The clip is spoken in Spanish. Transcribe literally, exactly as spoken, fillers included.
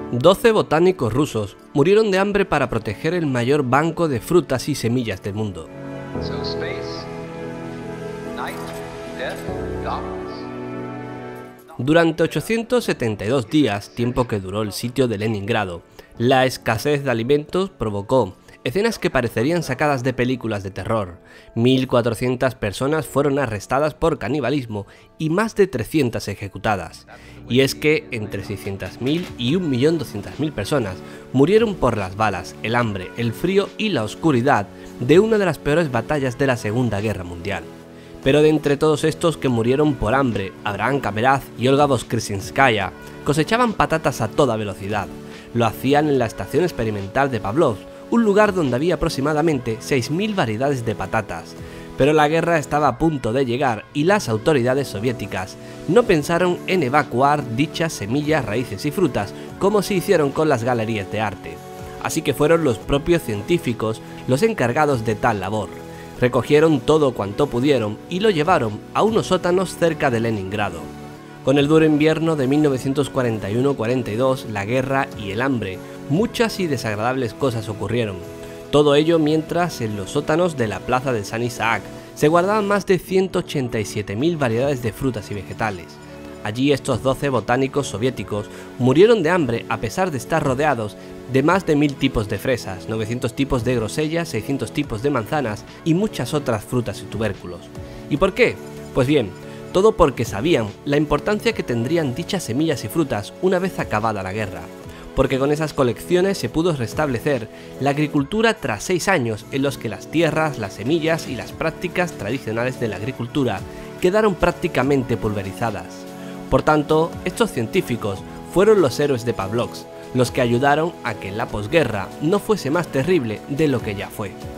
doce botánicos rusos murieron de hambre para proteger el mayor banco de frutas y semillas del mundo. So space, night, death, darkness. Durante ochocientos setenta y dos días, tiempo que duró el sitio de Leningrado, la escasez de alimentos provocó escenas que parecerían sacadas de películas de terror. mil cuatrocientas personas fueron arrestadas por canibalismo y más de trescientas ejecutadas. Y es que entre seiscientas mil y un millón doscientas mil personas murieron por las balas, el hambre, el frío y la oscuridad de una de las peores batallas de la Segunda Guerra Mundial. Pero de entre todos estos que murieron por hambre, Abraham Kameraz y Olga Voskresenskaya cosechaban patatas a toda velocidad. Lo hacían en la estación experimental de Pavlovsk, un lugar donde había aproximadamente seis mil variedades de patatas. Pero la guerra estaba a punto de llegar y las autoridades soviéticas no pensaron en evacuar dichas semillas, raíces y frutas como se hicieron con las galerías de arte. Así que fueron los propios científicos los encargados de tal labor. Recogieron todo cuanto pudieron y lo llevaron a unos sótanos cerca de Leningrado. Con el duro invierno de mil novecientos cuarenta y uno cuarenta y dos, la guerra y el hambre, muchas y desagradables cosas ocurrieron. Todo ello mientras en los sótanos de la plaza de San Isaac se guardaban más de ciento ochenta y siete mil variedades de frutas y vegetales. Allí estos doce botánicos soviéticos murieron de hambre a pesar de estar rodeados de más de mil tipos de fresas, novecientos tipos de grosellas, seiscientos tipos de manzanas y muchas otras frutas y tubérculos. ¿Y por qué? Pues bien, todo porque sabían la importancia que tendrían dichas semillas y frutas una vez acabada la guerra, porque con esas colecciones se pudo restablecer la agricultura tras seis años en los que las tierras, las semillas y las prácticas tradicionales de la agricultura quedaron prácticamente pulverizadas. Por tanto, estos científicos fueron los héroes de Pavlovsk, los que ayudaron a que la posguerra no fuese más terrible de lo que ya fue.